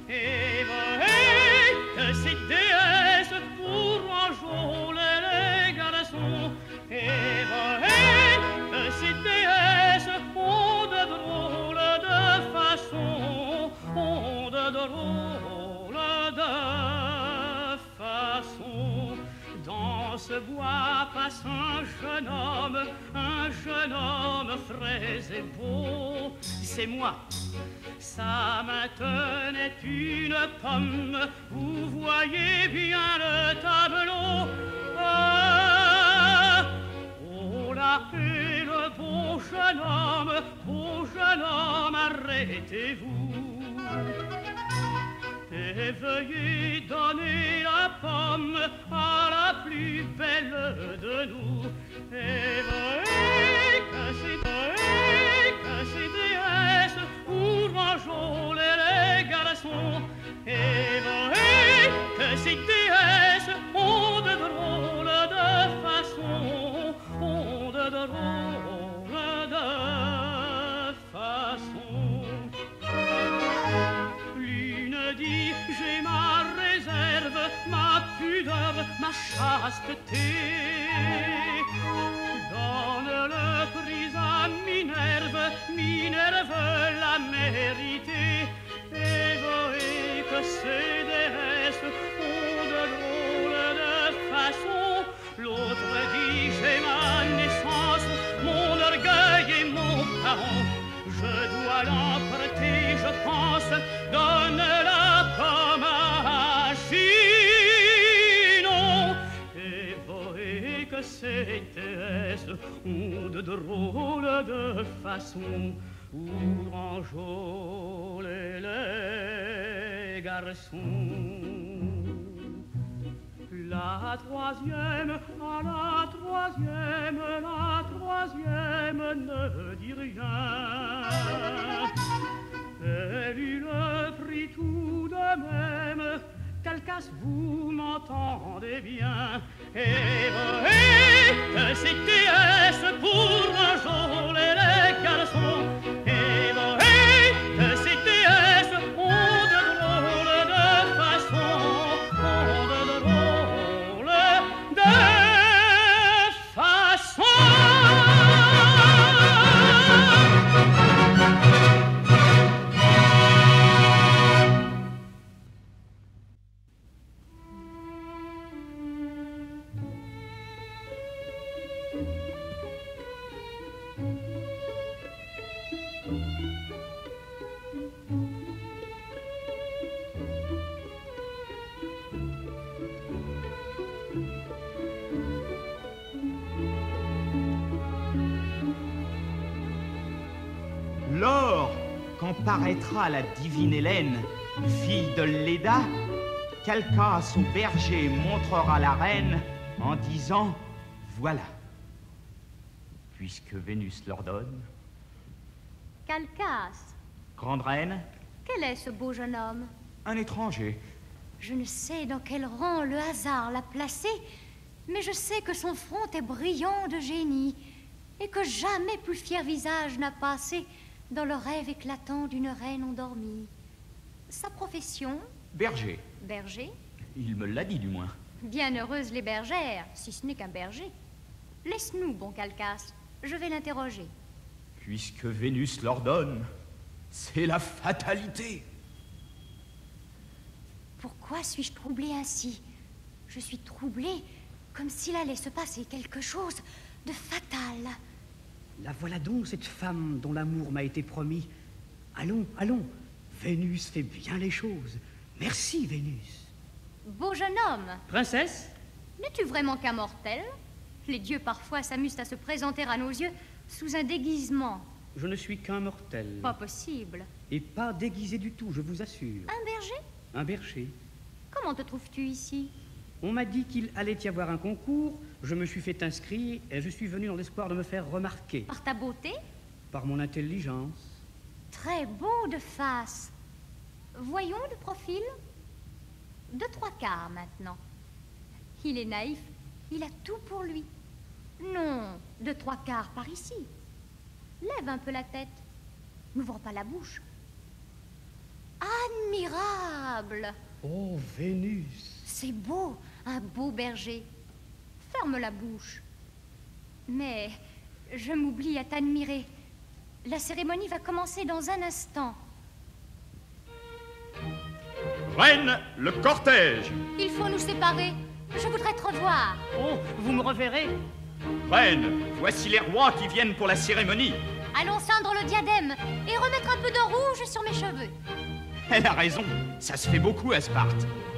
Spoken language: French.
et voyez que ces déesses pour enjôler les garçons, et voyez que ces déesses ont de drôles de façons, ont de drôles de façons. Dans ce bois passe un jeune homme frais et beau, c'est moi. Sa main tenait une pomme, vous voyez bien le tableau. Ah, oh là est le beau jeune homme, arrêtez-vous. Et veuillez donner la pomme à la plus belle de nous. Et voyez que ces déesses pour enjôler les garçons. Et voyez que ces déesses ont de drôles de façons, ont de drôles de façons. Dit, j'ai ma réserve, ma pudeur, ma chasteté. Donne-le prix à Minerve, Minerve l'a mérité. Et voyez que ces déesses ont de drôles de façons. L'autre dit, j'ai ma naissance, mon orgueil et mon talent. Je dois l'emprunter, je pense, donne la pomme à Chinon. Et voyez que ces déesses ont de drôles de façons pour enjôler les garçons. La troisième ne dit rien. Elle eut le prix tout de même. Calcas, vous m'entendez bien. Et voyez que ces déesses pour enjôler les garçons. Et voyez que ces déesses ont de drôles de façons, ont de drôles de façons. Lors, quand paraîtra la divine Hélène, fille de Léda, Calcas au berger montrera la reine en disant « Voilà, puisque Vénus l'ordonne. » Calcas, Grande reine, quel est ce beau jeune homme? un étranger. Je ne sais dans quel rang le hasard l'a placé, mais je sais que son front est brillant de génie et que jamais plus fier visage n'a passé dans le rêve éclatant d'une reine endormie. Sa profession? Berger. Berger? Il me l'a dit du moins. Bien heureuses les bergères, si ce n'est qu'un berger. Laisse-nous, bon Calcas, je vais l'interroger. Puisque Vénus l'ordonne, c'est la fatalité. Pourquoi suis-je troublée ainsi? Je suis troublée comme s'il allait se passer quelque chose de fatal. La voilà donc, cette femme dont l'amour m'a été promis. Allons, allons, Vénus fait bien les choses. Merci, Vénus. Beau jeune homme, Princesse, n'es-tu vraiment qu'un mortel? Les dieux parfois s'amusent à se présenter à nos yeux sous un déguisement. Je ne suis qu'un mortel. Pas possible. Et pas déguisé du tout, je vous assure. Un berger? Un berger. Comment te trouves-tu ici? On m'a dit qu'il allait y avoir un concours, je me suis fait inscrire et je suis venu dans l'espoir de me faire remarquer. Par ta beauté? Par mon intelligence. Très beau de face. Voyons de profil. De 3/4 maintenant. Il est naïf, il a tout pour lui. Non, de 3/4 par ici. Lève un peu la tête. N'ouvre pas la bouche. Ah admirable. Oh, Vénus. C'est beau, un beau berger. Ferme la bouche. Mais je m'oublie à t'admirer. La cérémonie va commencer dans un instant. Reine, le cortège. Il faut nous séparer. Je voudrais te revoir. Oh, vous me reverrez. Reine, voici les rois qui viennent pour la cérémonie. Allons ceindre le diadème et remettre un peu de rouge sur mes cheveux. Elle a raison, ça se fait beaucoup à Sparte.